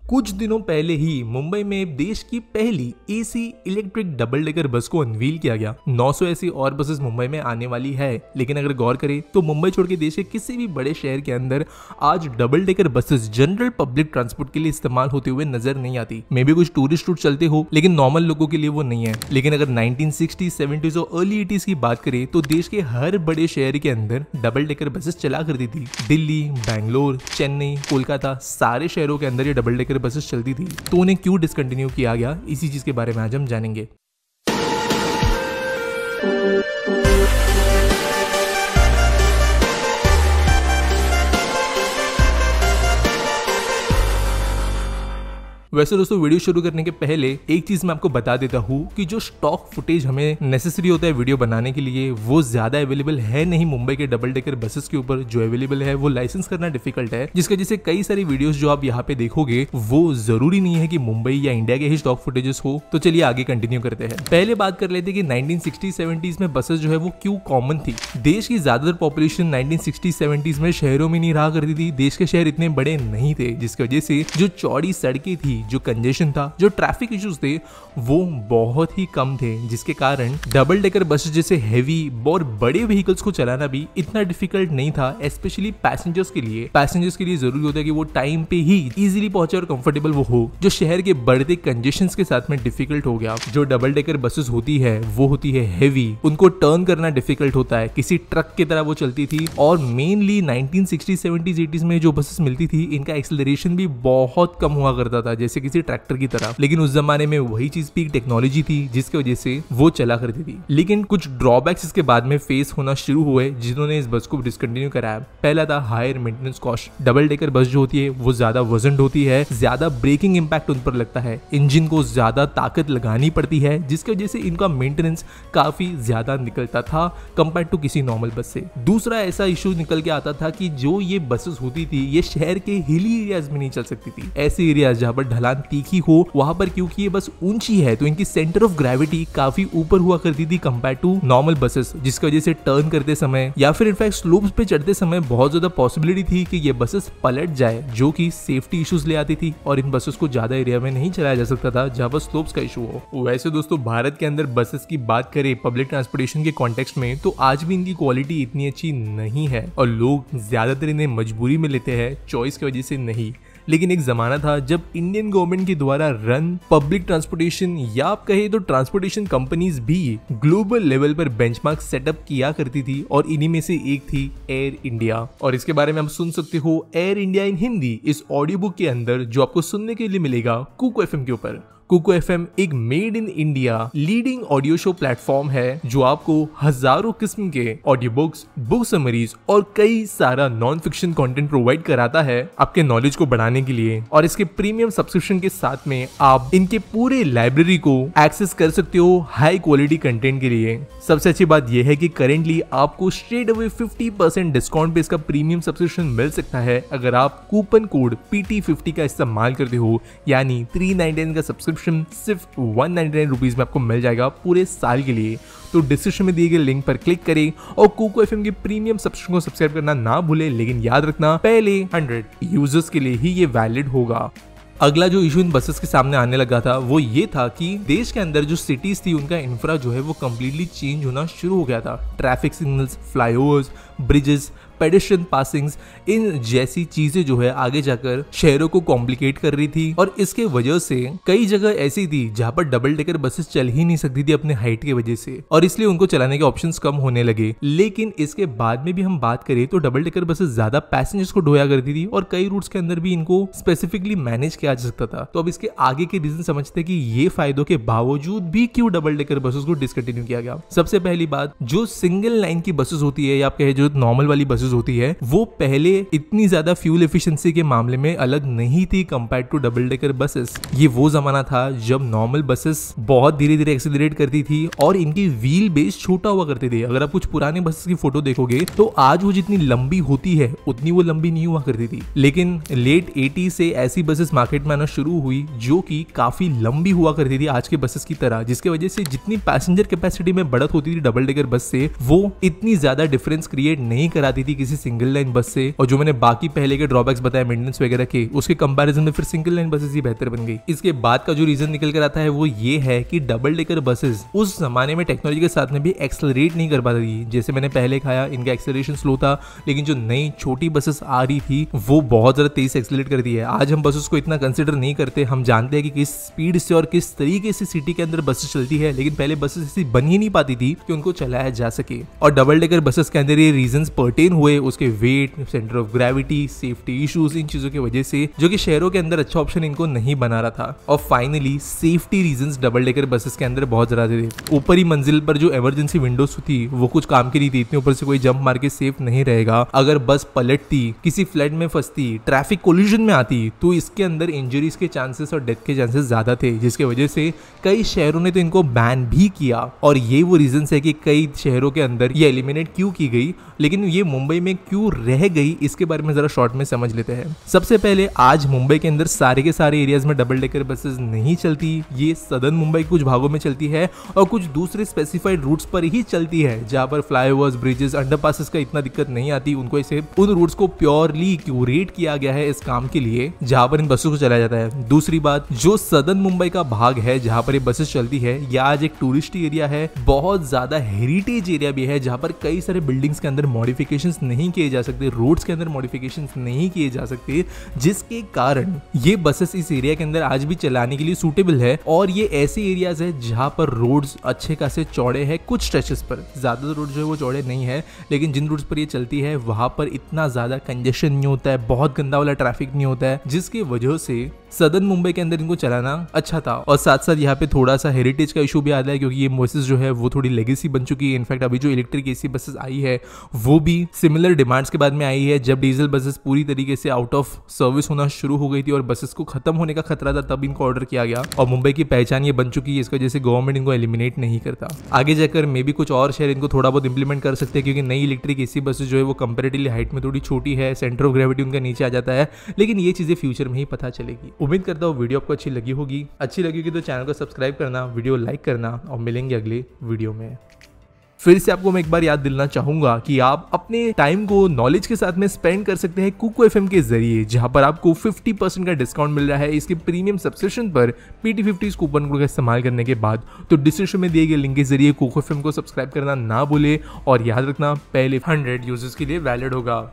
कुछ दिनों पहले ही मुंबई में देश की पहली एसी इलेक्ट्रिक डबल डेकर बस को अनवील किया गया। 900 ऐसी और बसेस मुंबई में आने वाली है, लेकिन अगर गौर करें तो मुंबई छोड़ के देश के किसी भी बड़े शहर के अंदर आज double decker buses general public transport के लिए इस्तेमाल होते हुए नजर नहीं आती। मे बी कुछ टूरिस्ट रूट चलते हो, लेकिन नॉर्मल लोगों के लिए वो नहीं है। लेकिन अगर 1960s, 70s और अर्ली 80s की बात करें तो देश के हर बड़े शहर के अंदर डबल डेकर बसेस चला करती थी। दिल्ली, बैंगलोर, चेन्नई, कोलकाता, सारे शहरों के अंदर ये डबल डेकर बसेस चलती थी। तो उन्हें क्यों डिसकंटिन्यू किया गया, इसी चीज के बारे में आज हम जानेंगे। वैसे दोस्तों, वीडियो शुरू करने के पहले एक चीज मैं आपको बता देता हूँ कि जो स्टॉक फुटेज हमें नेसेसरी होता है वीडियो बनाने के लिए, वो ज्यादा अवेलेबल है नहीं मुंबई के डबल डेकर बसेस के ऊपर। जो अवेलेबल है वो लाइसेंस करना डिफिकल्ट है, जिसकी वजह से कई सारी वीडियोस जो आप यहाँ पे देखोगे वो जरूरी नहीं है कि मुंबई या इंडिया के ही स्टॉक फुटेजेस हो। तो चलिए आगे कंटिन्यू करते हैं। पहले बात कर लेते कि 1960-70s में बसेस जो है वो क्यों कॉमन थी। देश की ज्यादातर पॉपुलेशन 1960-70s में शहरों में नहीं रहा करती थी। देश के शहर इतने बड़े नहीं थे, जिसकी वजह से जो चौड़ी सड़कें थी, जो कंजेशन था, जो ट्रैफिक इश्यूज थे, वो बहुत ही कम थे, जिसके कारण डबल डेकर बसेस जैसे हैवी और बड़े व्हीकल्स को चलाना भी इतना डिफिकल्ट नहीं था, स्पेशली पैसेंजर्स के लिए। पैसेंजर्स के लिए जरूरी होता है कि वो टाइम पे ही इजीली पहुंचे और कंफर्टेबल वो हो, जो शहर के बढ़ते कंजेशंस के साथ में डिफिकल्ट हो गया। जो डबल डेकर बसेस होती है वो होती है हैवी, उनको टर्न करना डिफिकल्ट होता है, किसी ट्रक की तरह वो चलती थी। और मेनली 1960s, 70s, 80s में जो बसेस मिलती थी, इनका एक्सेलरेशन भी बहुत कम हुआ करता था, जैसे किसी ट्रैक्टर की तरह। लेकिन उस जमाने में वही चीज भी टेक्नोलॉजी थी, जिसकी वजह से वो चला करती थी। लेकिन कुछ ड्रॉबैक्स इसके बाद में फेस होना शुरू हुए, जिन्होंने इस बस को डिसकंटिन्यू कराया। पहला था higher maintenance cost. Double decker bus जो होती है वो ज्यादा वजन होती है, ज्यादा ब्रेकिंग इंपैक्ट उन पर लगता है, इंजन को ज्यादा ताकत लगानी पड़ती है, जिसकी वजह से इनका मेंटेनेंस काफी ज्यादा निकलता था कंपेयर टू किसी नॉर्मल बस से। दूसरा ऐसा इशू निकल के आता था कि जो ये बसेस होती थी, ये शहर के हिली एरियाज में नहीं चल सकती थी। ऐसे एरियाज जहां पर ढलान तीखी हो, वहां पर क्योंकि ये बस ऊंची है तो इनकी सेंटर ऑफ ग्रेविटी काफी ऊपर हुआ करती थी कंपेयर टू नॉर्मल बसेस, जिसकी वजह से टर्न करते समय या फिर इनफैक्ट स्लोप्स पे चढ़ते समय बहुत ज्यादा पॉसिबिलिटी थी कि ये बसेस पलट जाए, जो कि सेफ्टी इश्यूज ले आती थी और इन बसेस को ज्यादा एरिया में नहीं चलाया जा सकता था जहां पर स्लोप्स का इशू हो। वैसे दोस्तों, भारत के अंदर बसेस की बात करें पब्लिक ट्रांसपोर्टेशन के कॉन्टेक्स्ट में, तो आज भी इनकी क्वालिटी इतनी अच्छी नहीं है और लोग ज्यादातर इन्हें मजबूरी में लेते हैं, चॉइस की वजह से नहीं। लेकिन एक जमाना था जब इंडियन गवर्नमेंट के द्वारा रन पब्लिक ट्रांसपोर्टेशन या आप कहे तो ट्रांसपोर्टेशन कंपनीज भी ग्लोबल लेवल पर बेंचमार्क सेटअप किया करती थी, और इन्हीं में से एक थी एयर इंडिया। और इसके बारे में आप सुन सकते हो एयर इंडिया इन हिंदी इस ऑडियो बुक के अंदर, जो आपको सुनने के लिए मिलेगा कुको एफएम के ऊपर। कुको एफएम एक made in India leading audio show platform है, जो आपको हजारों किस्म के ऑडियो बुक्स, बुक समरीज और कई सारा नॉन फिक्शन कंटेंट प्रोवाइड कराता है आपके नॉलेज को बढ़ाने के लिए। और इसके प्रीमियम सब्सक्रिप्शन के साथ में आप इनके पूरे लाइब्रेरी को एक्सेस कर सकते हो हाई क्वालिटी कंटेंट के लिए। सबसे अच्छी बात यह है कि करेंटली आपको स्ट्रेट अवे 50% डिस्काउंट पे इसका प्रीमियम सब्सक्रिप्शन मिल सकता है अगर आप कूपन कोड PT50 का इस्तेमाल करते हो, यानी 399 का सब्सक्रिप्शन सिर्फ 199 रुपीज में आपको मिल जाएगा पूरे साल के लिए। तो डिस्क्रिप्शन में दिए गए लिंक पर क्लिक करें और कुको एफएम के प्रीमियम सब्सक्रिप्शन को सब्सक्राइब करना ना भूलें। लेकिन याद रखना, पहले 100 यूजर्स के लिए ही ये वैलिड होगा। अगला जो इशू इन बसेस के सामने आने लगा था वो ये था कि देश के अंदर जो सिटीज थी, उनका इंफ्रा जो है वो कम्प्लीटली चेंज होना शुरू हो गया था। Traffic signals, flyovers, bridges, pedestrian passings, इन जैसी चीजें जो है आगे जाकर शहरों को कॉम्प्लिकेट कर रही थी। और इसके वजह से कई जगह ऐसी थी जहां पर डबल डेकर बसेस चल ही नहीं सकती थी अपने हाइट की वजह से, और इसलिए उनको चलाने के ऑप्शंस कम होने लगे। लेकिन इसके बाद में भी हम बात करें तो डबल डेकर बसेस ज्यादा पैसेंजर्स को ढोया करती थी, और कई रूट्स के अंदर भी इनको स्पेसिफिकली मैनेज किया जा सकता था। तो अब इसके आगे के रीजन समझते हैं कि ये फायदों के बावजूद भी क्यों डबल डेकर बसेस को डिसकंटिन्यू किया गया। सबसे पहली बात, जो सिंगल लाइन की बसेस होती है या आप कहे जो नॉर्मल वाली बसेस होती है, वो पहले इतनी ज्यादा फ्यूल एफिशिएंसी के मामले में अलग नहीं थी compare to double decker buses. ये वो जमाना था जब नॉर्मल बसेस बहुत धीरे धीरे एक्सीलरेट करती थी और इनकी व्हील बेस छोटा हुआ करते थे। अगर आप कुछ पुराने बसेस की फोटो देखोगे तो आज वो जितनी लंबी होती है उतनी वो लंबी नहीं हुआ करती थी। लेकिन लेट 80 से ऐसी बसेस मार्केट में आना शुरू हुई जो कि काफी लंबी हुआ करती थी आज के बसेस की तरह, जिसकी वजह से जितनी पैसेंजर कैपेसिटी में बढ़त होती थी डबल डेकर बस से, वो इतनी ज्यादा डिफरेंस क्रिएट नहीं कराती थी थी किसी सिंगल लाइन बस से, और जो मैंने बाकी पहले के ड्रॉबैक्स बताया मेंटेनेंस वगैरह के, उसके कंपैरिजन में फिर सिंगल लाइन बसेस ही बेहतर बन गई। इसके बाद का जो रीजन निकल कर आता है वो ये है कि डबल डेकर बसेस उस जमाने में टेक्नोलॉजी के साथ में भी एक्सेलरेट नहीं कर पाती थी। जैसे मैंने पहले कहा, इनका एक्सेलरेशन स्लो था, लेकिन जो नई छोटी बसेस आ रही थी वो बहुत ज्यादा तेज एक्सेलरेट करती है। आज हम बसेस को इतना कंसिडर नहीं करते, हम जानते हैं कि किस स्पीड से और किस तरीके से सिटी के अंदर बसेस चलती है, लेकिन पहले बसेस ऐसी बन ही नहीं पाती थी कि उनको चलाया जा सके। और डबल डेकर बसेस के अंदर ये रीजंस पर्टेन हुए उसके weight, centre of gravity, safety issues, इन चीजों की वजह से, जो कि शहरों के अंदर अच्छा ऑप्शन इनको नहीं बना रहा था। और finally safety reasons double decker buses के अंदर बहुत ज्यादा थे। ऊपरी मंजिल पर जो इमरजेंसी विंडोज थी वो कुछ काम की नहीं थी, इतने ऊपर से कोई जंप मार के सेफ नहीं रहेगा। अगर बस पलटती, किसी फ्लड में फंसती, ट्रैफिक कोलिजन में आती, तो इसके अंदर इंजरीज के चांसेस और डेथ के चांसेस ज्यादा थे, जिसकी वजह से कई शहरों ने तो इनको बैन भी किया। और ये वो रीजन है कि कई शहरों के अंदर ये एलिमिनेट क्यों की गई, लेकिन ये मुंबई में क्यों रह गई, इसके बारे में जरा शॉर्ट में समझ लेते हैं। सबसे पहले, आज मुंबई के अंदर सारे के सारे एरियाज में डबल डेकर बसेस नहीं चलती। ये सदर्न मुंबई के कुछ भागों में चलती है और कुछ दूसरे स्पेसिफाइड रूट्स पर ही चलती है, जहां पर फ्लाईओवर्स, ब्रिजेस, अंडरपासेस का इतना दिक्कत नहीं आती। उनको इसे उन रूट्स को प्योरली क्यूरेट किया गया है इस काम के लिए, जहां पर इन बसों को चलाया जाता है। दूसरी बात, जो सदर्न मुंबई का भाग है जहां पर ये बसेस चलती है, यह आज एक टूरिस्ट एरिया है, बहुत ज्यादा हेरिटेज एरिया भी है, जहां पर कई सारे बिल्डिंग्स के अंदर मॉडिफिकेशंस नहीं किए जा सकते, रोड्स के अंदर मॉडिफिकेशंस नहीं किए जा सकते, जिसके कारण ये बसेस इस एरिया के अंदर आज भी चलाने के लिए सूटेबल है। और ये ऐसे एरियाज है जहां पर रोड्स अच्छे खासे चौड़े हैं, कुछ स्ट्रेचेस पर, ज्यादा रोड जो है वो चौड़े नहीं है, लेकिन जिन रोड्स पर ये चलती है वहां पर इतना ज्यादा कंजेशन नहीं होता है, बहुत गंदा वाला ट्रैफिक नहीं होता है, जिसकी वजह से सदर्न मुंबई के अंदर इनको चलाना अच्छा था। और साथ साथ यहाँ पे थोड़ा सा हेरिटेज का इशू भी आता है, क्योंकि ये बसेस जो है वो थोड़ी लेगेसी बन चुकी है। इनफैक्ट अभी जो इलेक्ट्रिक एसी बसेस आई है वो भी सिमिलर डिमांड्स के बाद में आई है, जब डीजल बसेस पूरी तरीके से आउट ऑफ सर्विस होना शुरू हो गई थी और बसेस को खत्म होने का खतरा था, तब इनको ऑर्डर किया गया। और मुंबई की पहचान ये बन चुकी है, इसकी वजह से गवर्नमेंट इनको एलिमिनेट नहीं करता। आगे जाकर मे भी कुछ और शहर इनको थोड़ा बहुत इंप्लीमेंट कर सकते हैं, क्योंकि नई इलेक्ट्रिक एसी बसेस जो है वो कंपेरेटिवली हाइट में थोड़ी छोटी है, सेंटर ऑफ ग्रेविटी उनका नीचे आ जाता है, लेकिन ये चीजें फ्यूचर में ही पता चलेगी। उम्मीद करता हूँ वीडियो आपको अच्छी लगी होगी। अच्छी लगी तो चैनल को सब्सक्राइब करना, वीडियो लाइक करना, और मिलेंगे अगले वीडियो में। फिर से आपको मैं एक बार याद दिलाना चाहूंगा कि आप अपने टाइम को नॉलेज के साथ में स्पेंड कर सकते हैं कुको एफएम के जरिए, जहां पर आपको 50% का डिस्काउंट मिल रहा है इसके प्रीमियम सब्सक्रिप्शन पर PT50 कूपन कोड का इस्तेमाल करने के बाद। तो डिस्क्रिप्शन में दिए गए लिंक के जरिए कुको एफएम को सब्सक्राइब करना ना भूले, और याद रखना पहले 100 यूजर्स के लिए वैलिड होगा।